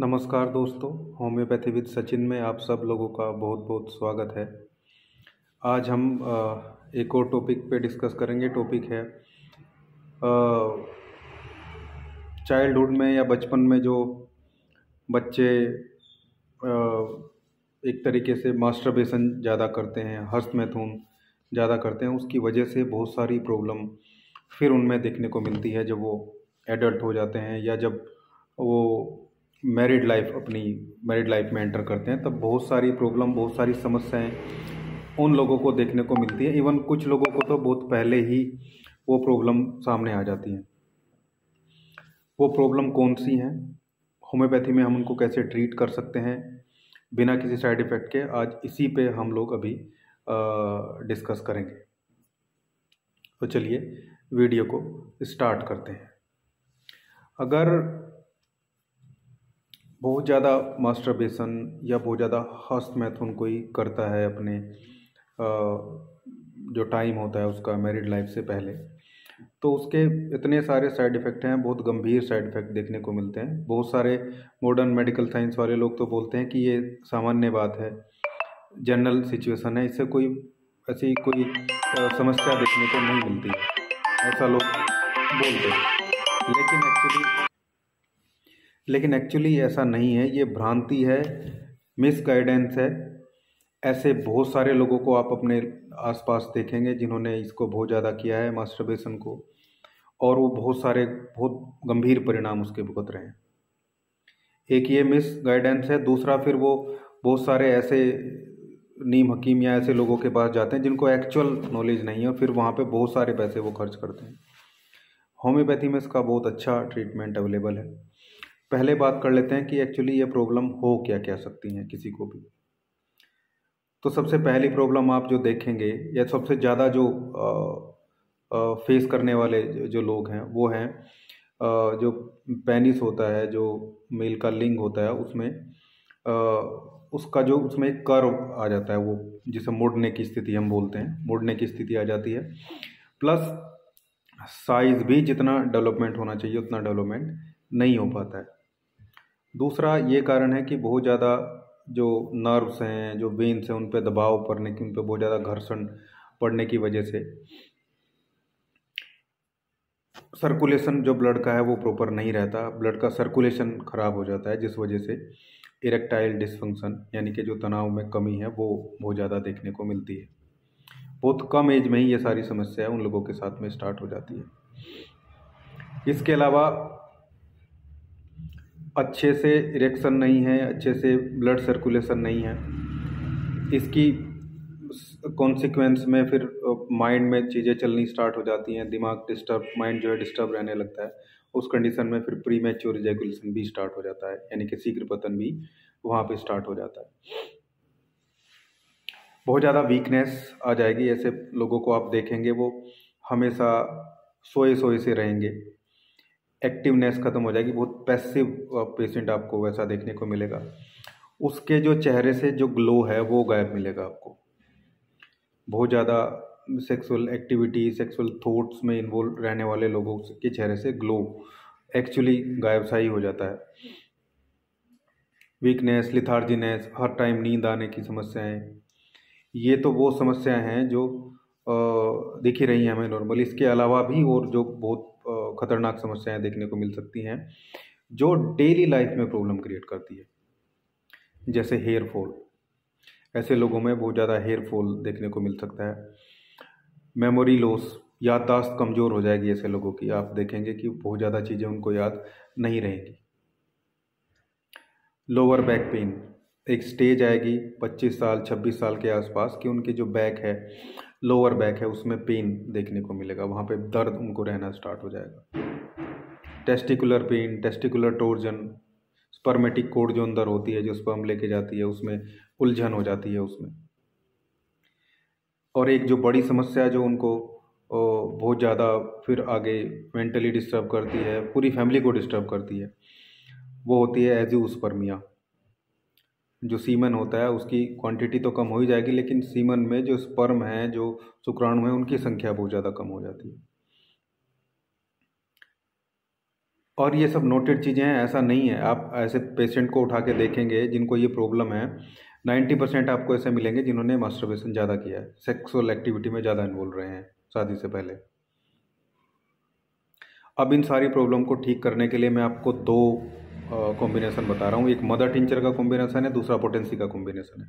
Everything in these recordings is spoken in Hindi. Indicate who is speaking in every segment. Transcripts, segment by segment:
Speaker 1: नमस्कार दोस्तों, होम्योपैथी विद सचिन में आप सब लोगों का बहुत बहुत स्वागत है। आज हम एक और टॉपिक पे डिस्कस करेंगे। टॉपिक है चाइल्डहुड में या बचपन में जो बच्चे एक तरीके से मास्टरबेशन ज़्यादा करते हैं, हस्तमैथुन ज़्यादा करते हैं, उसकी वजह से बहुत सारी प्रॉब्लम फिर उनमें देखने को मिलती है जब वो एडल्ट हो जाते हैं या जब वो अपनी मैरिड लाइफ में एंटर करते हैं। तब बहुत सारी प्रॉब्लम, बहुत सारी समस्याएं उन लोगों को देखने को मिलती है। इवन कुछ लोगों को तो बहुत पहले ही वो प्रॉब्लम सामने आ जाती हैं। वो प्रॉब्लम कौन सी हैं, होम्योपैथी में हम उनको कैसे ट्रीट कर सकते हैं बिना किसी साइड इफ़ेक्ट के, आज इसी पे हम लोग अभी डिस्कस करेंगे। तो चलिए वीडियो को स्टार्ट करते हैं। अगर बहुत ज़्यादा मास्टरबेशन या बहुत ज़्यादा हस्तमैथुन कोई करता है अपने जो टाइम होता है उसका मैरिड लाइफ से पहले, तो उसके इतने सारे साइड इफ़ेक्ट हैं, बहुत गंभीर साइड इफ़ेक्ट देखने को मिलते हैं। बहुत सारे मॉडर्न मेडिकल साइंस वाले लोग तो बोलते हैं कि ये सामान्य बात है, जनरल सिचुएशन है, इससे कोई ऐसी कोई समस्या देखने को नहीं मिलती है, ऐसा लोग बोलते हैं। लेकिन एक्चुअली ऐसा नहीं है, ये भ्रांति है, मिसगाइडेंस है। ऐसे बहुत सारे लोगों को आप अपने आसपास देखेंगे जिन्होंने इसको बहुत ज़्यादा किया है, मास्टरबेशन को, और वो बहुत गंभीर परिणाम उसके भुगत रहे हैं। एक ये मिसगाइडेंस है। दूसरा, फिर वो बहुत सारे ऐसे नीम हकीम या ऐसे लोगों के पास जाते हैं जिनको एक्चुअल नॉलेज नहीं है, और फिर वहाँ पे बहुत सारे पैसे वो खर्च करते हैं। होम्योपैथी में इसका बहुत अच्छा ट्रीटमेंट अवेलेबल है। पहले बात कर लेते हैं कि एक्चुअली ये प्रॉब्लम हो क्या क्या सकती हैं किसी को भी। तो सबसे पहली प्रॉब्लम आप जो देखेंगे या सबसे ज़्यादा जो फेस करने वाले जो लोग हैं वो हैं जो पेनिस होता है, जो मेल का लिंग होता है, उसमें उसका जो उसमें एक कर्व आ जाता है, वो जिसे मुड़ने की स्थिति हम बोलते हैं, मुड़ने की स्थिति आ जाती है। प्लस साइज भी जितना डेवलपमेंट होना चाहिए उतना डेवलपमेंट नहीं हो पाता है। दूसरा ये कारण है कि बहुत ज़्यादा जो नर्व्स हैं, जो वेन्स हैं, उन पे दबाव पड़ने की, उन पे बहुत ज़्यादा घर्षण पड़ने की वजह से सर्कुलेशन जो ब्लड का है वो प्रॉपर नहीं रहता, ब्लड का सर्कुलेशन खराब हो जाता है, जिस वजह से इरेक्टाइल डिसफंक्शन यानी कि जो तनाव में कमी है वो बहुत ज़्यादा देखने को मिलती है। बहुत कम एज में ही ये सारी समस्याएं उन लोगों के साथ में स्टार्ट हो जाती है। इसके अलावा अच्छे से इरेक्शन नहीं है, अच्छे से ब्लड सर्कुलेशन नहीं है, इसकी कॉन्सिक्वेंस में फिर माइंड में चीज़ें चलनी स्टार्ट हो जाती हैं, दिमाग डिस्टर्ब, माइंड जो है डिस्टर्ब रहने लगता है। उस कंडीशन में फिर प्रीमैच्योर इजैकुलेशन भी स्टार्ट हो जाता है, यानी कि शीघ्र पतन भी वहाँ पे स्टार्ट हो जाता है। बहुत ज़्यादा वीकनेस आ जाएगी। ऐसे लोगों को आप देखेंगे वो हमेशा सोए सोए से रहेंगे, एक्टिवनेस खत्म हो जाएगी, बहुत पैसिव पेशेंट आपको वैसा देखने को मिलेगा। उसके जो चेहरे से जो ग्लो है वो गायब मिलेगा आपको। बहुत ज़्यादा सेक्सुअल एक्टिविटी, सेक्सुअल थॉट्स में इन्वॉल्व रहने वाले लोगों के चेहरे से ग्लो एक्चुअली गायब सा ही हो जाता है। वीकनेस, लिथार्जीनेस, हर टाइम नींद आने की समस्याएं, ये तो वो समस्याएं हैं जो दिख ही रही हैं हमें नॉर्मली। इसके अलावा भी और जो बहुत खतरनाक समस्याएं देखने को मिल सकती हैं जो डेली लाइफ में प्रॉब्लम क्रिएट करती है, जैसे हेयर फॉल। ऐसे लोगों में बहुत ज़्यादा हेयर फॉल देखने को मिल सकता है। मेमोरी लॉस, याददाश्त कमज़ोर हो जाएगी ऐसे लोगों की, आप देखेंगे कि बहुत ज़्यादा चीज़ें उनको याद नहीं रहेंगी। लोअर बैक पेन, एक स्टेज आएगी 25 साल 26 साल के आसपास कि उनकी जो बैक है, लोअर बैक है, उसमें पेन देखने को मिलेगा, वहाँ पे दर्द उनको रहना स्टार्ट हो जाएगा। Testicular pain, testicular torsion, spermatic cord जो अंदर होती है, जो स्पर्म लेके जाती है, उसमें उलझन हो जाती है उसमें। और एक जो बड़ी समस्या जो उनको बहुत ज़्यादा फिर आगे मेंटली डिस्टर्ब करती है, पूरी फैमिली को डिस्टर्ब करती है, वो होती है एजियोस्पर्मिया। जो सीमन होता है उसकी क्वांटिटी तो कम हो ही जाएगी, लेकिन सीमन में जो स्पर्म है, जो शुक्राणु है, उनकी संख्या बहुत ज़्यादा कम हो जाती है। और ये सब नोटेड चीज़ें हैं, ऐसा नहीं है। आप ऐसे पेशेंट को उठा के देखेंगे जिनको ये प्रॉब्लम है, 90% आपको ऐसे मिलेंगे जिन्होंने मास्टरबेशन ज़्यादा किया है, सेक्सुअल एक्टिविटी में ज़्यादा इन्वॉल्व रहे हैं शादी से पहले। अब इन सारी प्रॉब्लम को ठीक करने के लिए मैं आपको दो कॉम्बिनेशन बता रहा हूँ। एक मदर टिंचर का कॉम्बिनेशन है, दूसरा पोटेंसी का कॉम्बिनेशन है।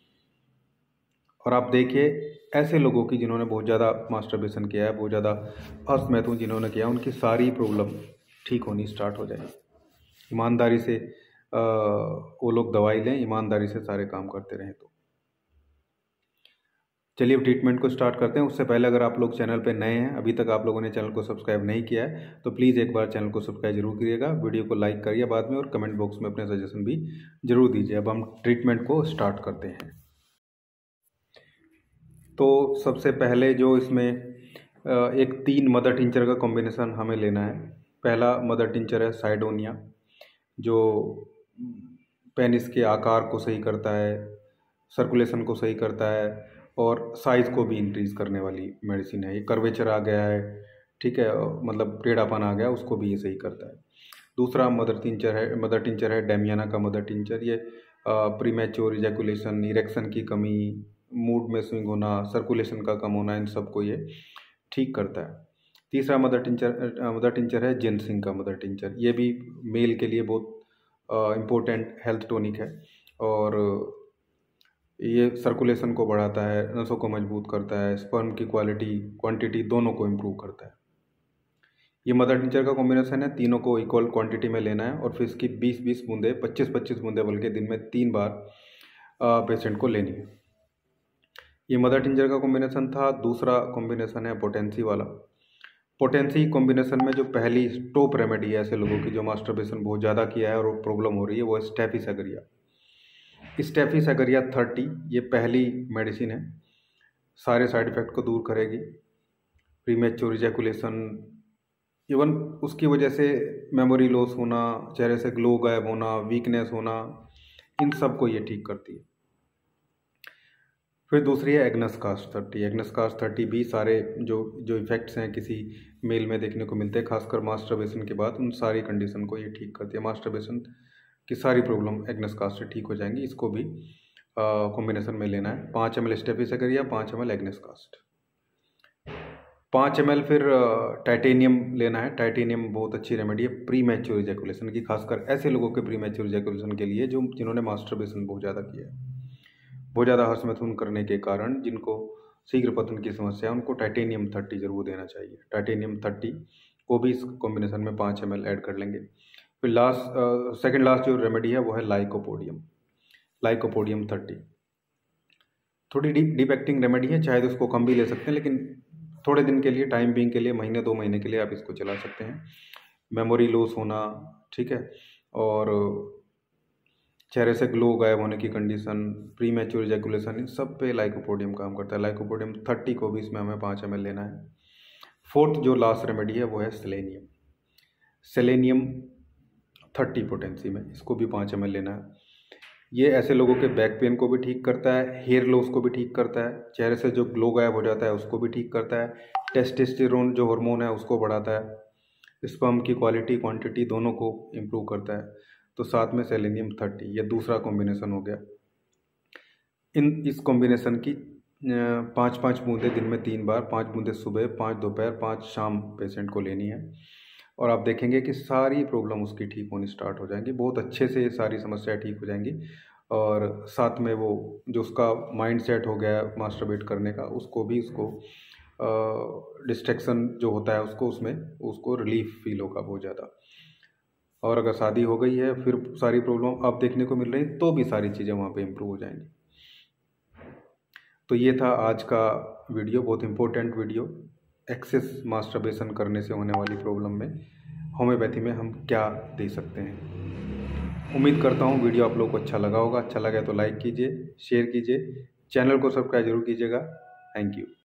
Speaker 1: और आप देखिए ऐसे लोगों की जिन्होंने बहुत ज़्यादा मास्टरबेशन किया है, बहुत ज़्यादा हर्ष जिन्होंने किया, उनकी सारी प्रॉब्लम ठीक होनी स्टार्ट हो जाएगी। ईमानदारी से वो लोग दवाई लें, ईमानदारी से सारे काम करते रहें। तो चलिए अब ट्रीटमेंट को स्टार्ट करते हैं। उससे पहले अगर आप लोग चैनल पे नए हैं, अभी तक आप लोगों ने चैनल को सब्सक्राइब नहीं किया है, तो प्लीज़ एक बार चैनल को सब्सक्राइब जरूर करिएगा, वीडियो को लाइक करिए बाद में, और कमेंट बॉक्स में अपने सजेशन भी जरूर दीजिए। अब हम ट्रीटमेंट को स्टार्ट करते हैं। तो सबसे पहले जो इसमें एक 3 मदर टिंचर का कॉम्बिनेशन हमें लेना है। पहला मदर टिंचर है साइडोनिया, जो पेनिस के आकार को सही करता है, सर्कुलेशन को सही करता है और साइज़ को भी इंक्रीज़ करने वाली मेडिसिन है। ये कर्वेचर आ गया है, ठीक है, मतलब टेढ़ापन आ गया, उसको भी ये सही करता है। दूसरा मदर टिंचर है डेमियाना का मदर टिंचर। ये प्रीमैच्योर इजैकुलेशन, इरेक्शन की कमी, मूड में स्विंग होना, सर्कुलेशन का कम होना, इन सबको ये ठीक करता है। तीसरा मदर टिंचर है जिनसिंग का मदर टिंचर। ये भी मेल के लिए बहुत इम्पोर्टेंट हेल्थ टॉनिक है, और ये सर्कुलेशन को बढ़ाता है, नसों को मजबूत करता है, स्पर्म की क्वालिटी क्वांटिटी दोनों को इम्प्रूव करता है। ये मदर टिंचर का कॉम्बिनेशन है, तीनों को इक्वल क्वांटिटी में लेना है, और फिर इसकी 20-20 बूंदे, 25-25 बूंदे बल्कि दिन में 3 बार पेशेंट को लेनी है। ये मदर टिंचर का कॉम्बिनेशन था। दूसरा कॉम्बिनेशन है पोटेंसी वाला। पोटेंसी कॉम्बिनेशन में जो पहली टॉप रेमेडी है ऐसे लोगों की जो मास्टरबेशन बहुत ज़्यादा किया है और प्रॉब्लम हो रही है, वो है स्टेफिसैगरिया। स्टेफिसैगरिया 30 ये पहली मेडिसिन है, सारे साइड इफ़ेक्ट को दूर करेगी। प्रीमैच्योर इजैकुलेशन, इवन उसकी वजह से मेमोरी लॉस होना, चेहरे से ग्लो गायब होना, वीकनेस होना, इन सब को ये ठीक करती है। फिर दूसरी है एग्नस कास्ट 30। एग्नस कास्ट 30 भी सारे जो इफ़ेक्ट्स हैं किसी मेल में देखने को मिलते हैं, खासकर मास्टरबेशन के बाद, उन सारी कंडीशन को ये ठीक करती है। मास्टरबेशन की सारी प्रॉब्लम एग्नस कास्ट से ठीक हो जाएंगी। इसको भी कॉम्बिनेशन में लेना है। 5 ml staphysagria, 5 ml agnus cast, 5 ml फिर टाइटेनियम लेना है। टाइटेनियम बहुत अच्छी रेमेडी है प्री मैच्योर इजैकुलेशन की, खासकर ऐसे लोगों के प्री मैच्योर इजैकुलेशन के लिए जिन्होंने मास्टरबेशन बहुत ज़्यादा किया है, बहुत ज़्यादा हर्ष करने के कारण जिनको शीघ्र पतन की समस्या है, उनको टाइटेनियम 30 जरूर देना चाहिए। टाइटेनियम 30 को भी इस कॉम्बिनेशन में 5 ml ऐड कर लेंगे। फिर सेकंड लास्ट जो रेमेडी है वो है लाइकोपोडियम। लाइकोपोडियम 30 थोड़ी डीप एक्टिंग रेमेडी है, चाहे तो उसको कम भी ले सकते हैं, लेकिन थोड़े दिन के लिए, टाइम बीइंग के लिए, महीने 2 महीने के लिए आप इसको चला सकते हैं। मेमोरी लॉस होना, ठीक है, और चेहरे से ग्लो गायब होने की कंडीशन, प्री मैच्योर इजैकुलेशन, इन सब पे लाइकोपोडियम काम करता है। लाइकोपोडियम 30 को भी इसमें हमें 5 ml लेना है। फोर्थ जो लास्ट रेमेडी है वो है सेलेनियम। सेलेनियम 30 पोटेंसी में, इसको भी 5 ml लेना है। ये ऐसे लोगों के बैक पेन को भी ठीक करता है, हेयर लॉस को भी ठीक करता है, चेहरे से जो ग्लो गायब हो जाता है उसको भी ठीक करता है, टेस्टोस्टेरोन जो हार्मोन है उसको बढ़ाता है, स्पर्म की क्वालिटी क्वांटिटी दोनों को इम्प्रूव करता है। तो साथ में सेलेनियम 30, ये दूसरा कॉम्बिनेशन हो गया। इस कॉम्बिनेशन की 5-5 बूंदे दिन में 3 बार, 5 बूंदे सुबह, 5 दोपहर, 5 शाम पेशेंट को लेनी है, और आप देखेंगे कि सारी प्रॉब्लम उसकी ठीक होनी स्टार्ट हो जाएंगी। बहुत अच्छे से सारी समस्याएं ठीक हो जाएंगी, और साथ में वो जो उसका माइंड सेट हो गया है मास्टरबेट करने का, उसको भी डिस्ट्रैक्शन जो होता है उसको रिलीफ फील होगा बहुत ज़्यादा। और अगर शादी हो गई है, फिर सारी प्रॉब्लम आप देखने को मिल रही है, तो भी सारी चीज़ें वहाँ पे इम्प्रूव हो जाएंगी। तो ये था आज का वीडियो, बहुत इम्पोर्टेंट वीडियो, एक्सेस मास्टरबेशन करने से होने वाली प्रॉब्लम में होम्योपैथी में हम क्या दे सकते हैं। उम्मीद करता हूँ वीडियो आप लोगों को अच्छा लगा होगा। अच्छा लगा तो लाइक कीजिए, शेयर कीजिए, चैनल को सब्सक्राइब जरूर कीजिएगा। Thank you.